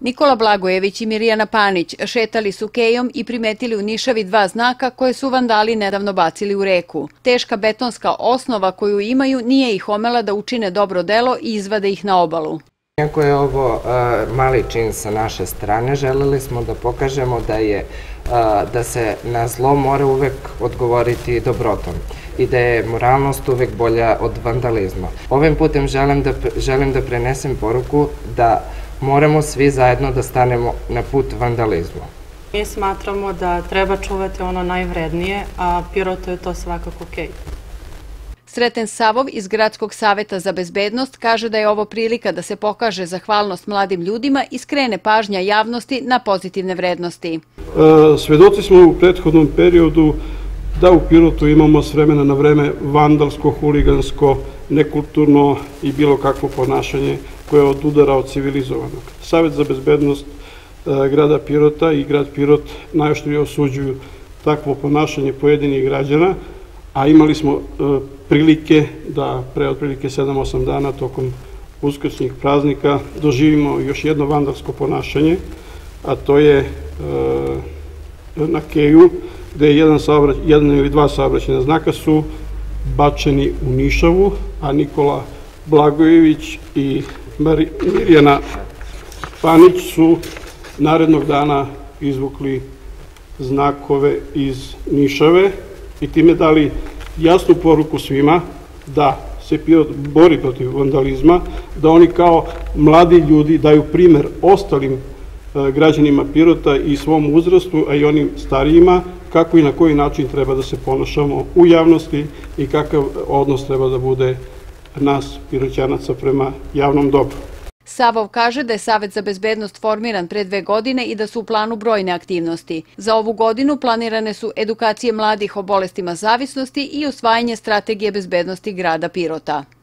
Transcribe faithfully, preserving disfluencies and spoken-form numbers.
Nikola Blagojević i Mirjana Panić šetali su kejom i primetili u Nišavi dva znaka koje su vandali nedavno bacili u reku. Teška betonska osnova koju imaju nije ih omela da učine dobro delo i izvade ih na obalu. Iako je ovo mali čin sa naše strane, želeli smo da pokažemo da je da se na zlo mora uvek odgovoriti dobrotom i da je moralnost uvek bolja od vandalizma. Ovim putem želim da, želim da prenesem poruku da moramo svi zajedno da stanemo na put vandalizmu. Mi smatramo da treba čuvati ono najvrednije, a Pirotu je to svakako okej. Sreten Savov iz Gradskog saveta za bezbednost kaže da je ovo prilika da se pokaže zahvalnost mladim ljudima i skrene pažnja javnosti na pozitivne vrednosti. Svedoci smo u prethodnom periodu da u Pirotu imamo s vremena na vreme vandalsko, huligansko, nekulturno i bilo kakvo ponašanje koje odudara od civilizovanog. Savet za bezbednost grada Pirota i grad Pirot najoštrije osuđuju takvo ponašanje pojedinih građana, a imali smo prilike da pre otprilike sedam osam dana tokom uskrsnih praznika doživimo još jedno vandalsko ponašanje, a to je na keju, gde jedan, jedan ili dva saobraćajna znaka su bačeni u Nišavu, a Nikola Blagojević i Mirjana Panić su narednog dana izvukli znakove iz Nišave i time dali jasnu poruku svima da se Pirot bori protiv vandalizma, da oni kao mladi ljudi daju primer ostalim građanima Pirota i svom uzrastu, a i onim starijima, kako i na koji način treba da se ponašamo u javnosti i kakav odnos treba da bude nas, Piroćanaca, prema javnom dobru. Savov kaže da je Savet za bezbednost formiran pre dve godine i da su u planu brojne aktivnosti. Za ovu godinu planirane su edukacije mladih o bolestima zavisnosti i usvajanje strategije bezbednosti grada Pirota.